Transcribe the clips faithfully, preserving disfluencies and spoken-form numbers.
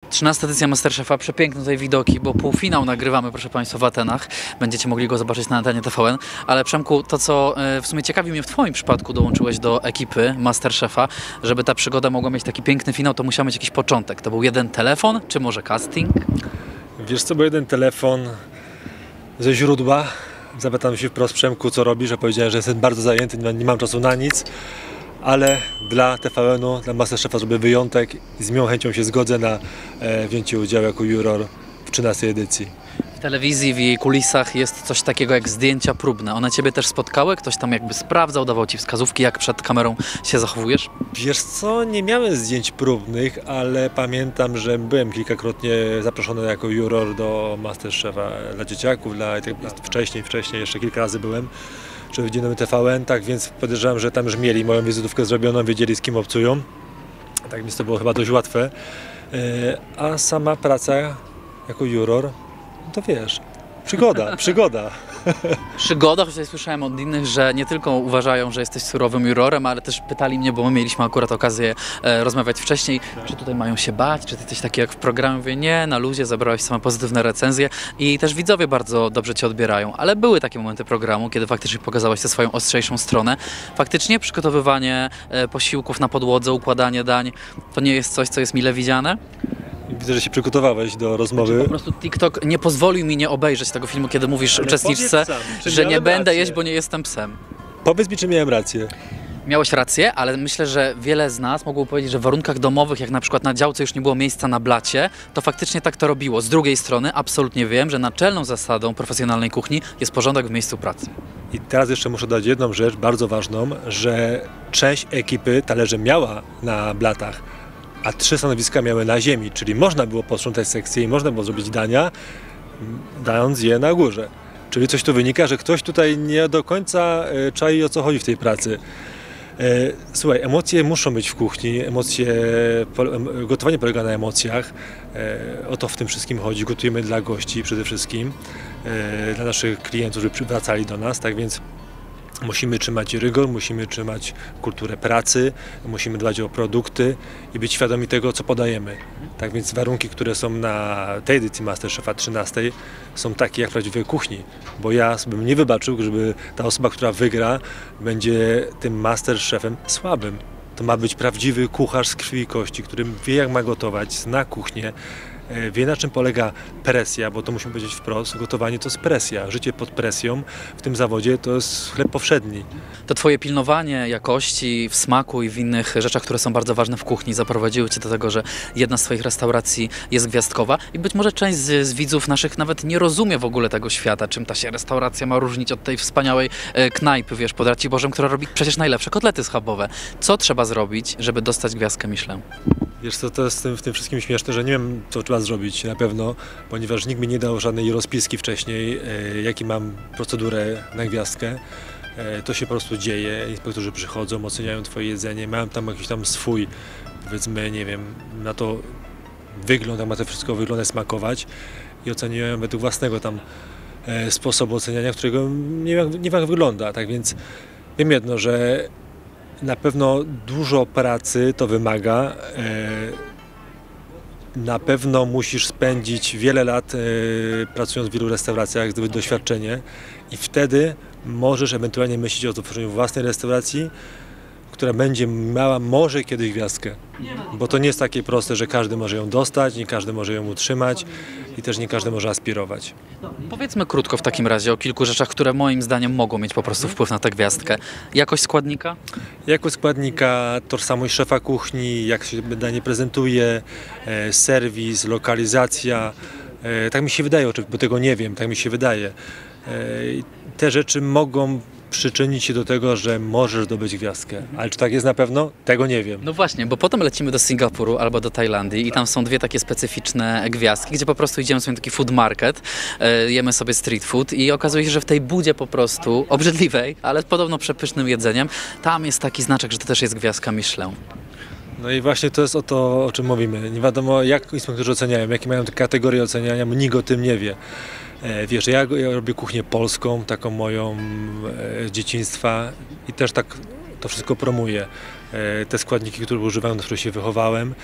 trzynasta edycja Masterchefa, przepiękne tutaj widoki, bo półfinał nagrywamy, proszę Państwa, w Atenach. Będziecie mogli go zobaczyć na antenie T V N. Ale Przemku, to co w sumie ciekawi mnie w Twoim przypadku, dołączyłeś do ekipy Masterchefa, żeby ta przygoda mogła mieć taki piękny finał, to musiał mieć jakiś początek. To był jeden telefon, czy może casting? Wiesz co, był jeden telefon ze źródła. Zapytam się wprost Przemku, co robisz, że powiedziałem, że jestem bardzo zajęty, nie mam czasu na nic. Ale dla T V N-u, dla Masterchefa zrobię wyjątek i z miłą chęcią się zgodzę na e, wzięcie udziału jako juror w trzynastej edycji. W telewizji, w jej kulisach jest coś takiego jak zdjęcia próbne. One Ciebie też spotkały? Ktoś tam jakby sprawdzał, dawał Ci wskazówki, jak przed kamerą się zachowujesz? Wiesz co, nie miałem zdjęć próbnych, ale pamiętam, że byłem kilkakrotnie zaproszony jako juror do Masterchefa dla dzieciaków, dla, wcześniej, wcześniej jeszcze kilka razy byłem. Czy w dziennym T V N, tak więc podejrzewam, że tam już mieli moją wizytówkę zrobioną, wiedzieli z kim obcują. Tak więc to było chyba dość łatwe. A sama praca jako juror, no to wiesz, przygoda, przygoda. Przygoda, chociaż słyszałem od innych, że nie tylko uważają, że jesteś surowym jurorem, ale też pytali mnie, bo my mieliśmy akurat okazję e, rozmawiać wcześniej, czy tutaj mają się bać, czy ty jesteś taki jak w programie. Mówię, nie, na luzie, zabrałeś same pozytywne recenzje i też widzowie bardzo dobrze Cię odbierają, ale były takie momenty programu, kiedy faktycznie pokazałaś tę swoją ostrzejszą stronę. Faktycznie przygotowywanie e, posiłków na podłodze, układanie dań, to nie jest coś, co jest mile widziane? Widzę, że się przygotowałeś do rozmowy. Znaczy, po prostu TikTok nie pozwolił mi nie obejrzeć tego filmu, kiedy mówisz Ale uczestniczce, sam, że nie będę rację. jeść, bo nie jestem psem. Powiedz mi, czy miałem rację. Miałeś rację, ale myślę, że wiele z nas mogło powiedzieć, że w warunkach domowych, jak na przykład na działce już nie było miejsca na blacie, to faktycznie tak to robiło. Z drugiej strony absolutnie wiem, że naczelną zasadą profesjonalnej kuchni jest porządek w miejscu pracy. I teraz jeszcze muszę dodać jedną rzecz bardzo ważną, że część ekipy talerze miała na blatach, a trzy stanowiska miały na ziemi, czyli można było posprzątać sekcję i można było zrobić dania, dając je na górze. Czyli coś tu wynika, że ktoś tutaj nie do końca czai, o co chodzi w tej pracy. Słuchaj, emocje muszą być w kuchni, emocje, gotowanie polega na emocjach, o to w tym wszystkim chodzi, gotujemy dla gości przede wszystkim, dla naszych klientów, żeby wracali do nas, tak więc musimy trzymać rygor, musimy trzymać kulturę pracy, musimy dbać o produkty i być świadomi tego, co podajemy. Tak więc warunki, które są na tej edycji Masterchefa trzynastej są takie jak w prawdziwej kuchni, bo ja bym nie wybaczył, żeby ta osoba, która wygra, będzie tym Masterchefem słabym. To ma być prawdziwy kucharz z krwi i kości, który wie, jak ma gotować, zna kuchnię, wie, na czym polega presja, bo to musimy powiedzieć wprost, gotowanie to jest presja. Życie pod presją w tym zawodzie to jest chleb powszedni. To Twoje pilnowanie jakości w smaku i w innych rzeczach, które są bardzo ważne w kuchni, zaprowadziły Cię do tego, że jedna z Twoich restauracji jest gwiazdkowa i być może część z, z widzów naszych nawet nie rozumie w ogóle tego świata, czym ta się restauracja ma różnić od tej wspaniałej e, knajpy, wiesz, pod Raciborzem, która robi przecież najlepsze kotlety schabowe. Co trzeba zrobić, żeby dostać gwiazdkę Michelin? Wiesz co, to jest w tym, w tym wszystkim śmieszne, że nie wiem, co trzeba zrobić na pewno, ponieważ nikt mi nie dał żadnej rozpiski wcześniej, e, jaki mam procedurę na gwiazdkę. E, to się po prostu dzieje, inspektorzy przychodzą, oceniają Twoje jedzenie, mają tam jakiś tam swój, powiedzmy, nie wiem, na to wygląd, jak ma to wszystko wyglądać, smakować i oceniają według własnego tam e, sposobu oceniania, którego nie wiem, nie wiem jak wygląda, tak więc wiem jedno, że na pewno dużo pracy to wymaga. Na pewno musisz spędzić wiele lat pracując w wielu restauracjach, zdobyć doświadczenie i wtedy możesz ewentualnie myśleć o otworzeniu własnej restauracji, która będzie miała może kiedyś gwiazdkę. Bo to nie jest takie proste, że każdy może ją dostać, nie każdy może ją utrzymać i też nie każdy może aspirować. Powiedzmy krótko w takim razie o kilku rzeczach, które moim zdaniem mogą mieć po prostu wpływ na tę gwiazdkę. Jakość składnika? Jakość składnika, tożsamość szefa kuchni, jak się danie prezentuje, e, serwis, lokalizacja. E, tak mi się wydaje, bo tego nie wiem, tak mi się wydaje. E, te rzeczy mogą przyczynić się do tego, że możesz zdobyć gwiazdkę. Ale czy tak jest na pewno? Tego nie wiem. No właśnie, bo potem lecimy do Singapuru albo do Tajlandii i tam są dwie takie specyficzne gwiazdki, gdzie po prostu idziemy sobie na taki food market, e, jemy sobie street food i okazuje się, że w tej budzie po prostu, obrzydliwej, ale podobno przepysznym jedzeniem, tam jest taki znaczek, że to też jest gwiazdka Michelin. No i właśnie to jest o to, o czym mówimy. Nie wiadomo, jak inspektorzy oceniają, jakie mają te kategorie oceniania, bo nikt o tym nie wie. Wiesz, ja, ja robię kuchnię polską, taką moją e, z dzieciństwa i też tak to wszystko promuję. E, te składniki, które używam, do których się wychowałem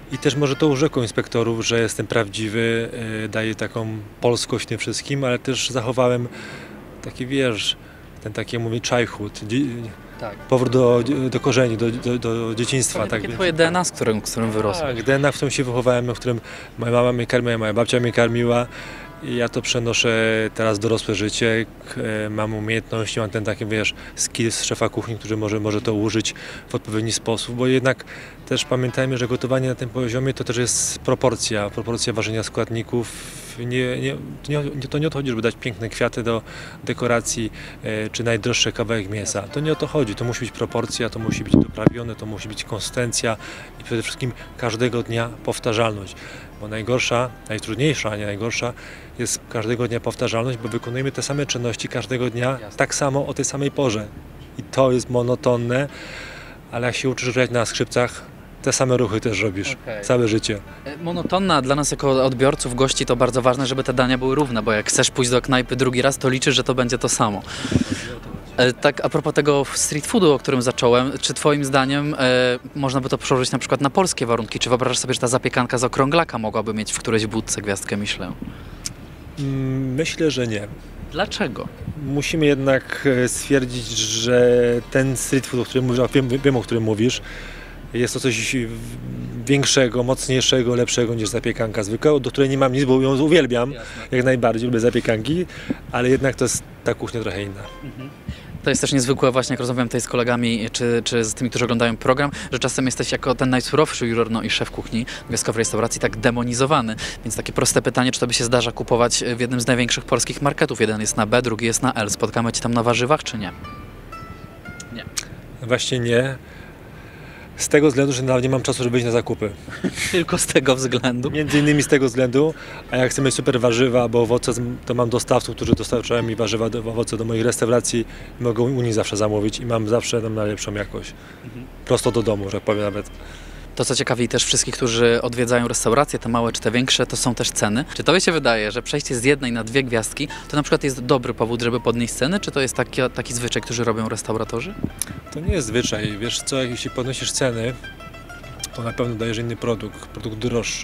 I też może to urzekło inspektorów, że jestem prawdziwy, y, daję taką polskość tym wszystkim, ale też zachowałem taki, wiesz, ten taki, jak mówię, childhood, Tak. powrót do, do korzeni, do, do, do dzieciństwa. Tak, Tak, takie więc- twoje D N A, z którym, z którym wyrosłeś. tak, D N A, w którym się wychowałem, w którym moja mama mnie karmiła, moja babcia mnie karmiła i ja to przenoszę teraz w dorosłe życie. K- e, Mam umiejętności, mam ten taki, wiesz, skills szefa kuchni, który może, może to użyć w odpowiedni sposób, bo jednak też pamiętajmy, że gotowanie na tym poziomie to też jest proporcja, proporcja ważenia składników. Nie, nie, to, nie, to nie o to chodzi, żeby dać piękne kwiaty do dekoracji, e, czy najdroższy kawałek mięsa. To nie o to chodzi, to musi być proporcja, to musi być doprawione, to musi być konsystencja i przede wszystkim każdego dnia powtarzalność. Bo najgorsza, najtrudniejsza, a nie najgorsza jest każdego dnia powtarzalność, bo wykonujemy te same czynności każdego dnia Jasne. tak samo o tej samej porze. I to jest monotonne, ale jak się uczysz grać na skrzypcach, te same ruchy też robisz Okej. całe życie. E, Monotonna dla nas jako odbiorców, gości to bardzo ważne, żeby te dania były równe, bo jak chcesz pójść do knajpy drugi raz, to liczysz, że to będzie to samo. E, Tak a propos tego street foodu, o którym zacząłem, czy twoim zdaniem e, można by to przełożyć na przykład na polskie warunki? Czy wyobrażasz sobie, że ta zapiekanka z okrąglaka mogłaby mieć w którejś budce gwiazdkę Michelin? Mm, Myślę, że nie. Dlaczego? Musimy jednak e, stwierdzić, że ten street food, o którym mówisz, wiem, wiem o którym mówisz, jest to coś większego, mocniejszego, lepszego niż zapiekanka zwykła, do której nie mam nic, bo ją uwielbiam, jak najbardziej, lubię zapiekanki, ale jednak to jest ta kuchnia trochę inna. To jest też niezwykłe właśnie, jak rozmawiam tutaj z kolegami, czy, czy z tymi, którzy oglądają program, że czasem jesteś jako ten najsurowszy juror, no i szef kuchni gwiazdkowej restauracji tak demonizowany. Więc takie proste pytanie, czy to by się zdarza kupować w jednym z największych polskich marketów? Jeden jest na B, drugi jest na L. Spotkamy cię tam na warzywach, czy nie? Nie. Właśnie nie. Z tego względu, że nawet nie mam czasu, żeby iść na zakupy. Tylko z tego względu. Między innymi z tego względu, a jak chcę mieć super warzywa albo owoce, to mam dostawców, którzy dostarczają mi warzywa, do, owoce do moich restauracji i mogę u nich zawsze zamówić i mam zawsze tam najlepszą jakość. Prosto do domu, że tak powiem nawet. To, co ciekawi też wszystkich, którzy odwiedzają restauracje, te małe czy te większe, to są też ceny. Czy tobie się wydaje, że przejście z jednej na dwie gwiazdki to na przykład jest dobry powód, żeby podnieść ceny, czy to jest taki, taki zwyczaj, który robią restauratorzy? To nie jest zwyczaj. Wiesz co, jak jeśli podnosisz ceny, to na pewno dajesz inny produkt, produkt droższy.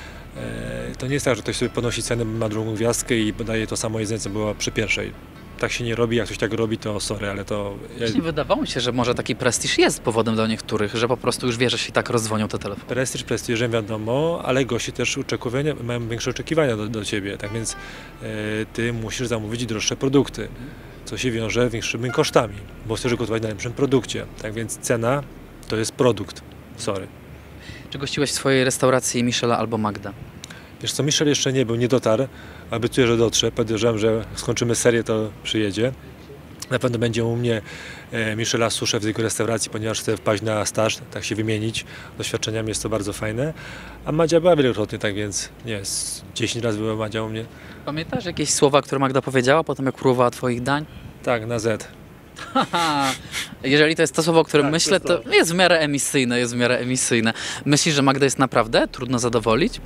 E, To nie jest tak, że ktoś sobie podnosi cenę, ma drugą gwiazdkę i daje to samo jedzenie, co było przy pierwszej. Tak się nie robi, jak ktoś tak robi, to sorry, ale to... Właśnie wydawało mi się, że może taki prestiż jest powodem dla niektórych, że po prostu już wie, że się i tak rozdzwonią te telefony. Prestiż prestiżem, wiadomo, ale goście też oczekiwania, mają większe oczekiwania do, do ciebie, tak więc e, ty musisz zamówić droższe produkty, co się wiąże z większymi kosztami, bo chcesz gotować na lepszym produkcie, tak więc cena to jest produkt, sorry. Czy gościłeś w swojej restauracji Michela albo Magda? Wiesz co, Michel jeszcze nie był, nie dotarł, a obiecuję, że dotrze, podejrzewam, że skończymy serię, to przyjedzie. Na pewno będzie u mnie e, Michela Susze w jego restauracji, ponieważ chcę wpaść na staż, tak się wymienić doświadczeniami, jest to bardzo fajne. A Madzia była wielokrotnie, tak więc nie, z dziesięć razy była Madzia u mnie. Pamiętasz jakieś słowa, które Magda powiedziała po tym, jak próbowała twoich dań? Tak, na Z. Haha, jeżeli to jest to słowo, o którym Tak, myślę, to jest to jest w miarę emisyjne, jest w miarę emisyjne. Myślisz, że Magda jest naprawdę trudno zadowolić?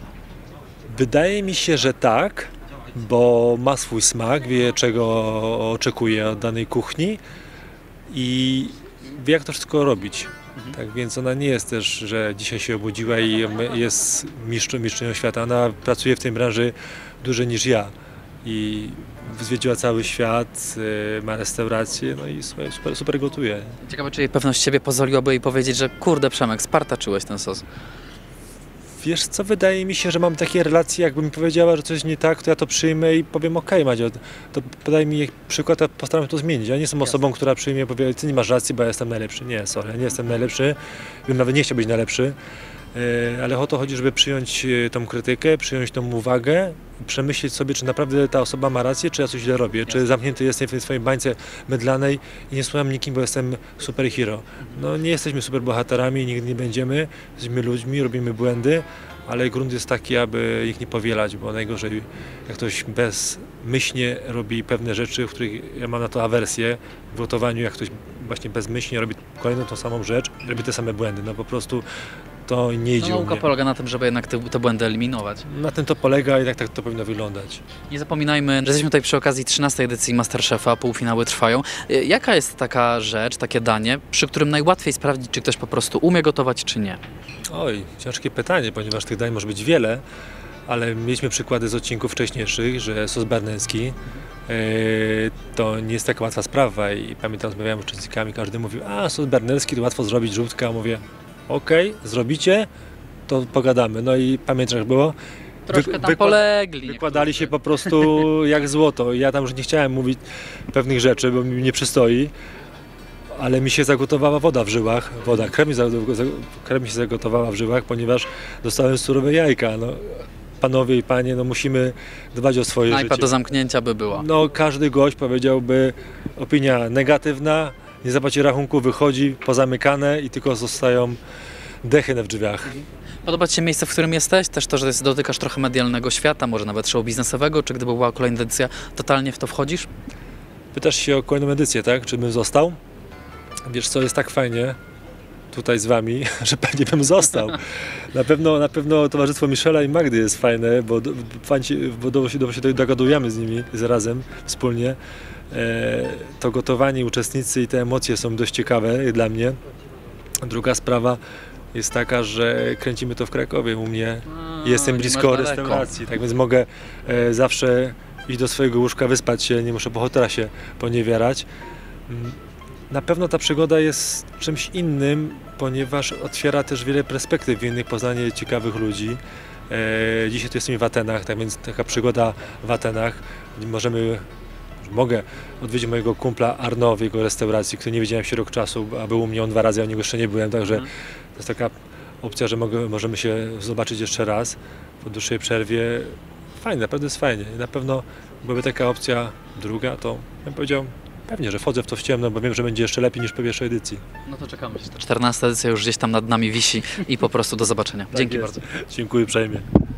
Wydaje mi się, że tak, bo ma swój smak, wie czego oczekuje od danej kuchni i wie jak to wszystko robić. Tak więc ona nie jest też, że dzisiaj się obudziła i jest mistrzą, mistrzynią świata. Ona pracuje w tej branży dłużej niż ja i zwiedziła cały świat, y, ma restaurację, no i super, super, super gotuje. Ciekawe, czy jej pewność siebie pozwoliłaby jej powiedzieć, że kurde Przemek, spartaczyłeś ten sos. Wiesz co, wydaje mi się, że mam takie relacje, jakby mi powiedziała, że coś nie tak, to ja to przyjmę i powiem okej, Madzio, to podaj mi przykład, a postaram się to zmienić. Ja nie jestem osobą, która przyjmie i powie, ty nie masz racji, bo ja jestem najlepszy. Nie, sorry, ja nie jestem najlepszy, bym nawet nie chciał być najlepszy, e, ale o to chodzi, żeby przyjąć e, tą krytykę, przyjąć tą uwagę, przemyśleć sobie, czy naprawdę ta osoba ma rację, czy ja coś źle robię, czy zamknięty jestem w tej swojej bańce mydlanej i nie słucham nikim, bo jestem superhero. No nie jesteśmy superbohaterami, nigdy nie będziemy, jesteśmy ludźmi, robimy błędy, ale grunt jest taki, aby ich nie powielać, bo najgorzej jak ktoś bezmyślnie robi pewne rzeczy, w których ja mam na to awersję w gotowaniu, jak ktoś właśnie bezmyślnie robi kolejną tą samą rzecz, robi te same błędy, no po prostu to nie No, idzie u nauka mnie. polega na tym, żeby jednak te, te błędy eliminować. Na tym to polega i tak, tak to powinno wyglądać. Nie zapominajmy, że jesteśmy tutaj przy okazji trzynastej edycji Masterchefa, półfinały trwają. Y, Jaka jest taka rzecz, takie danie, przy którym najłatwiej sprawdzić, czy ktoś po prostu umie gotować, czy nie? Oj, ciężkie pytanie, ponieważ tych dań może być wiele, ale mieliśmy przykłady z odcinków wcześniejszych, że sos berneński yy, to nie jest taka łatwa sprawa i pamiętam, rozmawiałem z uczestnikami, każdy mówił, a sos berneński to łatwo zrobić, żółtka, a mówię, okej, okay, zrobicie, to pogadamy. No i pamiętasz jak było? Troszkę tam Wykład- polegli. Wykładali się po prostu jak złoto. Ja tam już nie chciałem mówić pewnych rzeczy, bo mi nie przystoi, ale mi się zagotowała woda w żyłach, woda, krew mi, za, krew mi się zagotowała w żyłach, ponieważ dostałem surowe jajka. No, panowie i panie, no musimy dbać o swoje Knajpa życie. do zamknięcia by była. No każdy gość powiedziałby, opinia negatywna, nie zapłaci rachunku, wychodzi, pozamykane i tylko zostają dechy w drzwiach. Podoba Ci się miejsce, w którym jesteś? Też to, że jest, dotykasz trochę medialnego świata, może nawet show biznesowego, czy gdyby była kolejna edycja, totalnie w to wchodzisz? Pytasz się o kolejną edycję, tak? Czy bym został? Wiesz co, jest tak fajnie tutaj z wami, że pewnie bym został. Na pewno, na pewno towarzystwo Michela i Magdy jest fajne, bo, bo do, do, się dogadujemy z nimi zarazem, wspólnie. E, to gotowanie, uczestnicy i te emocje są dość ciekawe dla mnie. Druga sprawa jest taka, że kręcimy to w Krakowie u mnie. A, Jestem nie blisko masz daleko. restauracji, tak więc mogę e, zawsze iść do swojego łóżka, wyspać się, nie muszę po hotelasie poniewierać. Na pewno ta przygoda jest czymś innym, ponieważ otwiera też wiele perspektyw innych, poznanie ciekawych ludzi. E, dzisiaj tu jesteśmy w Atenach, tak więc taka przygoda w Atenach. Możemy, mogę odwiedzić mojego kumpla Arno w jego restauracji, który nie widziałem się rok czasu, a był u mnie on dwa razy, a u niego jeszcze nie byłem, także Mhm. to jest taka opcja, że mogę, możemy się zobaczyć jeszcze raz po dłuższej przerwie. Fajnie, naprawdę jest fajnie. I na pewno byłaby taka opcja druga, to bym powiedział, pewnie, że wchodzę w to w ciemno, bo wiem, że będzie jeszcze lepiej niż po pierwszej edycji. No to czekamy. czternasta edycja już gdzieś tam nad nami wisi i po prostu do zobaczenia. Tak Dzięki jest. bardzo. Dziękuję uprzejmie.